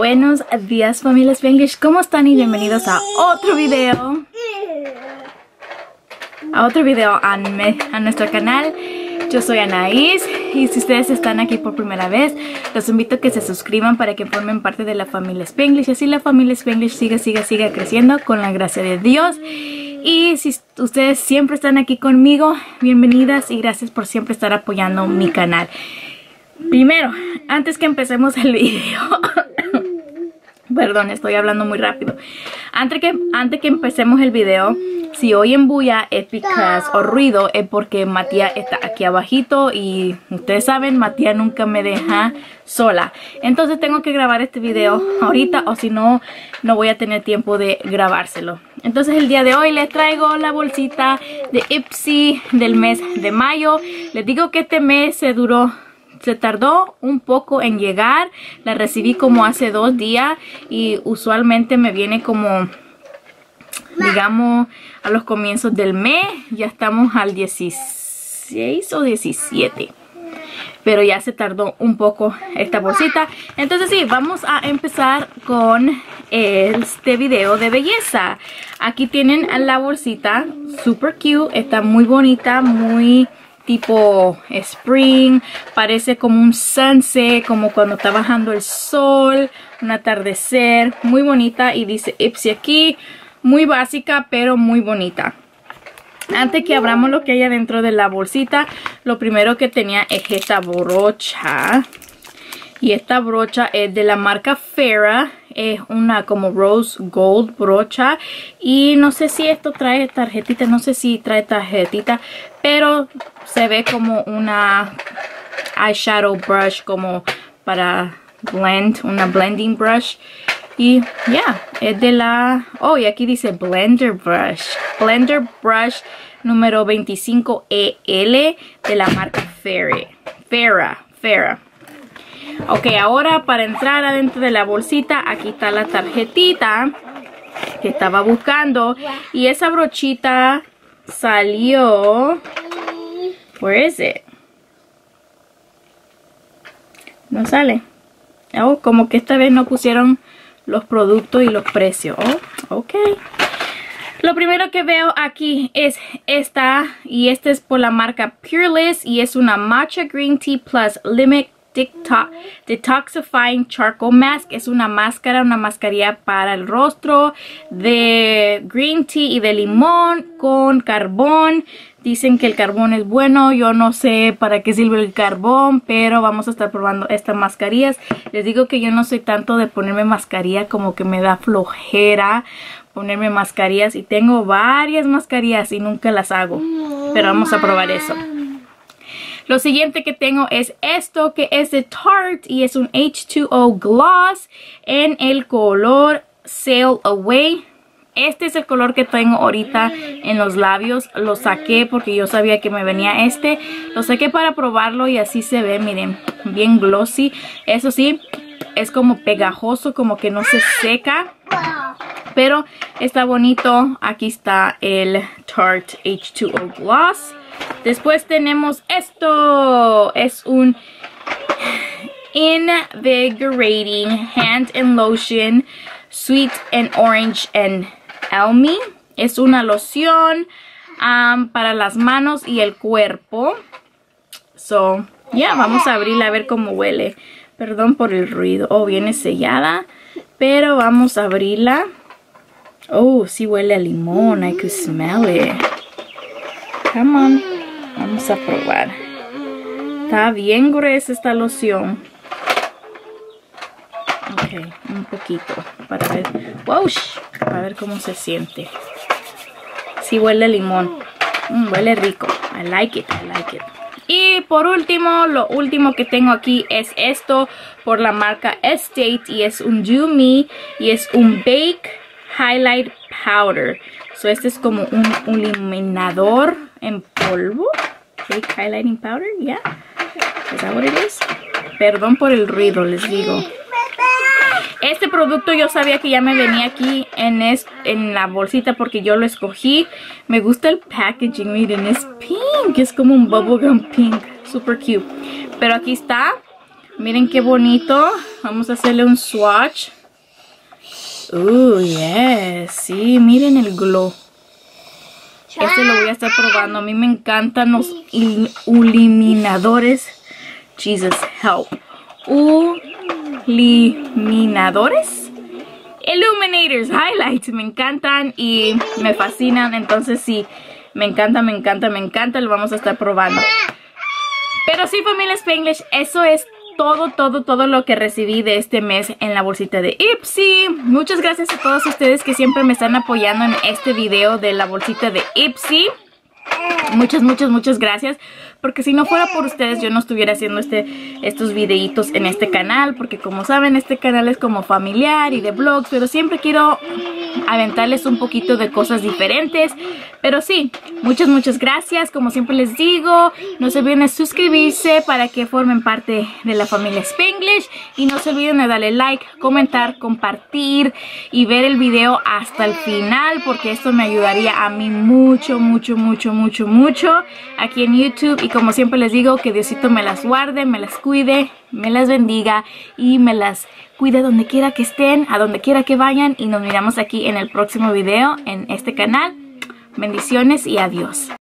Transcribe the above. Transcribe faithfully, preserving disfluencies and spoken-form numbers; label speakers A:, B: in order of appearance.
A: Buenos días, familia Spanglish, ¿cómo están? Y bienvenidos a otro video A otro video a, me, a nuestro canal. Yo soy Anaís y si ustedes están aquí por primera vez, los invito a que se suscriban para que formen parte de la familia Spanglish. Así la familia Spanglish siga, siga, siga creciendo con la gracia de Dios. Y si ustedes siempre están aquí conmigo, bienvenidas y gracias por siempre estar apoyando mi canal. Primero, antes que empecemos el video perdón, estoy hablando muy rápido. Antes que, antes que empecemos el video, si oyen bulla es because, o ruido, es porque Matías está aquí abajito y ustedes saben, Matías nunca me deja sola. Entonces tengo que grabar este video ahorita o si no, no voy a tener tiempo de grabárselo. Entonces el día de hoy les traigo la bolsita de Ipsy del mes de mayo. Les digo que este mes se duró... Se tardó un poco en llegar, la recibí como hace dos días y usualmente me viene como, digamos, a los comienzos del mes. Ya estamos al dieciséis o diecisiete, pero ya se tardó un poco esta bolsita. Entonces sí, vamos a empezar con este video de belleza. Aquí tienen la bolsita, super cute, está muy bonita, muy... tipo spring, parece como un sunset, como cuando está bajando el sol, un atardecer, muy bonita y dice Ipsy aquí, muy básica pero muy bonita. Antes que abramos lo que hay adentro de la bolsita, lo primero que tenía es esta brocha. Y esta brocha es de la marca Farrah. Es una como rose gold brocha. Y no sé si esto trae tarjetita. No sé si trae tarjetita. Pero se ve como una eyeshadow brush. Como para blend. Una blending brush. Y ya. Yeah, es de la... Oh, y aquí dice blender brush. Blender brush número veinticinco E L. De la marca Farrah. Farrah. Farrah. Ok, ahora para entrar adentro de la bolsita, aquí está la tarjetita que estaba buscando. Y esa brochita salió... Where is it? No sale. Oh, como que esta vez no pusieron los productos y los precios. Oh, ok. Lo primero que veo aquí es esta. Y esta es por la marca Pureless. Y es una Matcha Green Tea Plus Limit Detoxifying Charcoal Mask. Es una máscara, una mascarilla para el rostro de green tea y de limón con carbón. Dicen que el carbón es bueno. Yo no sé para qué sirve el carbón, pero vamos a estar probando estas mascarillas. Les digo que yo no soy tanto de ponerme mascarilla, como que me da flojera ponerme mascarillas. Y tengo varias mascarillas y nunca las hago. Pero vamos a probar eso. Lo siguiente que tengo es esto, que es de Tarte y es un H dos O Gloss en el color Sail Away. Este es el color que tengo ahorita en los labios. Lo saqué porque yo sabía que me venía este. Lo saqué para probarlo y así se ve, miren, bien glossy. Eso sí, es como pegajoso, como que no se seca. Pero está bonito. Aquí está el Tarte H dos O Gloss. Después tenemos esto. Es un Invigorating Hand and Lotion Sweet and Orange and Elmi. Es una loción um, para las manos y el cuerpo. So, ya, yeah, vamos a abrirla a ver cómo huele. Perdón por el ruido. Oh, viene sellada. Pero vamos a abrirla. Oh, sí huele a limón. I could smell it. Come on. Vamos a probar. Está bien gruesa esta loción. Ok, un poquito. Para ver. Wow, para ver cómo se siente. Sí huele a limón. Mm, huele rico. I like it, I like it. Y por último, lo último que tengo aquí es esto por la marca Estate. Y es un Do Me. Y es un Bake Highlight Powder. So este es como un, un iluminador en polvo. Fake highlighting powder, yeah. Is that what it is? Perdón por el ruido, les digo. Este producto yo sabía que ya me venía aquí en, es, en la bolsita porque yo lo escogí. Me gusta el packaging, miren, es pink. Es como un bubblegum pink. Super cute. Pero aquí está. Miren qué bonito. Vamos a hacerle un swatch. Uh, yes. Sí, miren el glow. Este lo voy a estar probando. A mí me encantan los iluminadores. Jesus, help. Iluminadores. Illuminators, highlights. Me encantan y me fascinan. Entonces sí, me encanta, me encanta, me encanta. Lo vamos a estar probando. Pero sí, familia Spanglish, eso es todo, todo, todo lo que recibí de este mes en la bolsita de Ipsy. Muchas gracias a todos ustedes que siempre me están apoyando en este video de la bolsita de Ipsy. Muchas, muchas, muchas gracias. Porque si no fuera por ustedes yo no estuviera haciendo este, estos videitos en este canal. Porque como saben, este canal es como familiar y de vlogs. Pero siempre quiero aventarles un poquito de cosas diferentes. Pero sí, muchas, muchas gracias. Como siempre les digo, no se olviden de suscribirse para que formen parte de la familia Spanglish. Y no se olviden de darle like, comentar, compartir y ver el video hasta el final. Porque esto me ayudaría a mí mucho, mucho, mucho, mucho, mucho aquí en YouTube. Y como siempre les digo, que Diosito me las guarde, me las cuide, me las bendiga y me las cuide donde quiera que estén, a donde quiera que vayan. Y nos miramos aquí en el próximo video en este canal. Bendiciones y adiós.